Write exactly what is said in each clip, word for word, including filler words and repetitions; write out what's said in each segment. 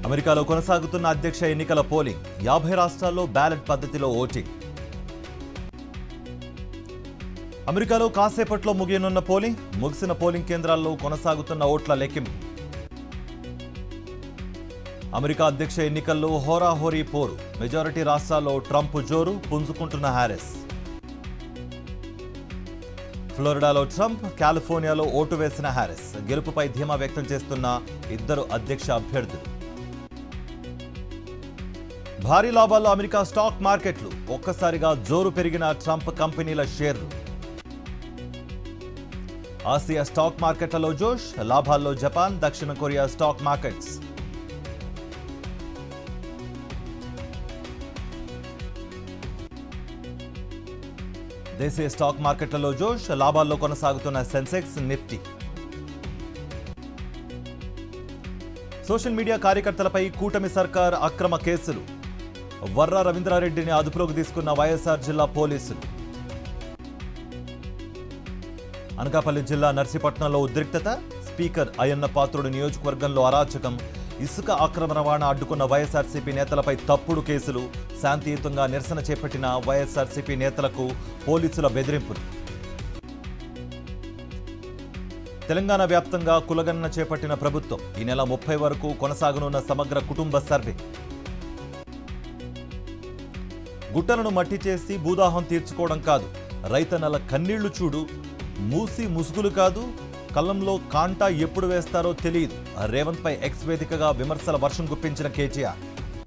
అమెరికాలో కొనసాగుతున్న అధ్యక్ష ఎన్నికల పోలింగ్ యాభై రాష్ట్రాల్లో బ్యాలెట్ పద్ధతిలో ఓటింగ్. అమెరికాలో కాసేపట్లో ముగియనున్న పోలింగ్, ముగిసిన పోలింగ్ కేంద్రాల్లో కొనసాగుతున్న ఓట్ల లెక్కింపు. అమెరికా అధ్యక్ష ఎన్నికల్లో హోరాహోరీ పోరు, మెజారిటీ రాష్ట్రాల్లో ట్రంప్ జోరు, పుంజుకుంటున్న హ్యారిస్. ఫ్లోరిడాలో ట్రంప్, కాలిఫోర్నియాలో ఓటు వేసిన హ్యారిస్. గెలుపుపై ధీమా వ్యక్తం చేస్తున్న ఇద్దరు అధ్యక్ష అభ్యర్థులు. భారీ లాభాల్లో అమెరికా స్టాక్ మార్కెట్లు, ఒక్కసారిగా జోరు పెరిగిన ట్రంప్ కంపెనీల షేర్లు. ఆసియా స్టాక్ మార్కెట్లలో జోష్, లాభాల్లో జపాన్, దక్షిణ కొరియా స్టాక్ మార్కెట్స్. దేశీయ స్టాక్ మార్కెట్లలో జోష్, లాభాల్లో కొనసాగుతున్న సెన్సెక్స్, నిఫ్టీ. సోషల్ మీడియా కార్యకర్తలపై కూటమి సర్కార్ అక్రమ కేసులు. వర్రా రవీంద్రారెడ్డిని అదుపులోకి తీసుకున్న వైఎస్ఆర్ జిల్లా పోలీసులు. అనకాపల్లి జిల్లా నర్సీపట్నంలో ఉద్రిక్తత. స్పీకర్ అయ్యన్న పాత్రుడు నియోజకవర్గంలో అరాచకం. ఇసుక అక్రమ రవాణా అడ్డుకున్న వైఎస్ఆర్సీపీ నేతలపై తప్పుడు కేసులు. శాంతియుతంగా నిరసన చేపట్టిన వైఎస్ఆర్సీపీ నేతలకు పోలీసుల బెదిరింపులు. తెలంగాణ వ్యాప్తంగా కులగణన చేపట్టిన ప్రభుత్వం. ఈ నెల ముప్పై వరకు కొనసాగనున్న సమగ్ర కుటుంబ సర్వే. గుట్టలను మట్టి చేసి భూదాహం తీర్చుకోవడం కాదు, రైతన్నల కన్నీళ్లు చూడు, మూసి ముసుగులు కాదు, కళ్ళంలో కాంటా ఎప్పుడు వేస్తారో తెలియదు. రేవంత్ పై ఎక్స్ వేదికగా విమర్శల వర్షం గుప్పించిన కేటీఆర్.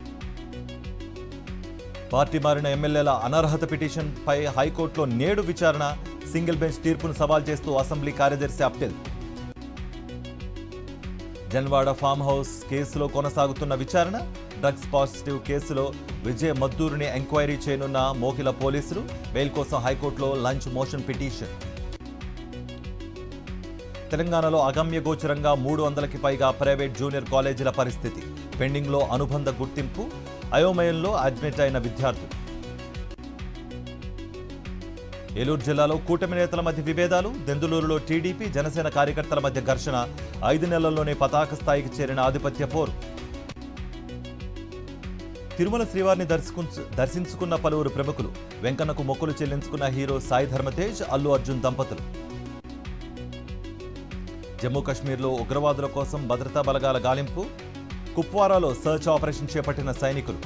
పార్టీ మారిన ఎమ్మెల్యేల అనర్హత పిటిషన్ పై హైకోర్టులో నేడు విచారణ. సింగిల్ బెంచ్ తీర్పును సవాల్ చేస్తూ అసెంబ్లీ కార్యదర్శి అప్పీల్. జన్వాడ ఫామ్ హౌస్ కేసులో కొనసాగుతున్న విచారణ. డ్రగ్స్ పాజిటివ్ కేసులో విజయ్ మద్దూరుని ఎంక్వైరీ చేయనున్న మోకిల పోలీసులు. బెయిల్ కోసం హైకోర్టులో లంచ్ మోషన్ పిటిషన్. తెలంగాణలో అగమ్య గోచరంగా మూడు వందలకి పైగా ప్రైవేట్ జూనియర్ కాలేజీల పరిస్థితి. పెండింగ్లో అనుబంధ గుర్తింపు. అయోమయంలో అడ్మిట్ అయిన విద్యార్థులు. ఏలూరు జిల్లాలో కూటమి నేతల మధ్య విభేదాలు. దెందులూరులో టీడీపీ జనసేన కార్యకర్తల మధ్య ఘర్షణ. ఐదు నెలల్లోనే పతాక స్థాయికి చేరిన ఆధిపత్య పోరు. తిరుమల శ్రీవారిని దర్శించుకున్న పలువురు ప్రముఖులు. వెంకన్నకు మొక్కులు చెల్లించుకున్న హీరో సాయి ధర్మతేజ్, అల్లు అర్జున్ దంపతులు. జమ్మూ కశ్మీర్లో ఉగ్రవాదుల కోసం భద్రతా బలగాల గాలింపు. కుప్వారాలో సర్చ్ ఆపరేషన్ చేపట్టిన సైనికులు.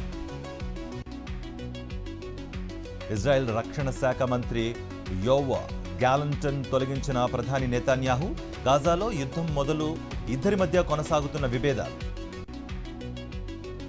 ఇజ్రాయెల్ రక్షణ శాఖ మంత్రి యోవా గ్యాలంటన్ తొలగించిన ప్రధాని నెతన్యాహు. గాజాలో యుద్ధం మొదలు. ఇద్దరి మధ్య కొనసాగుతున్న విభేదాలు.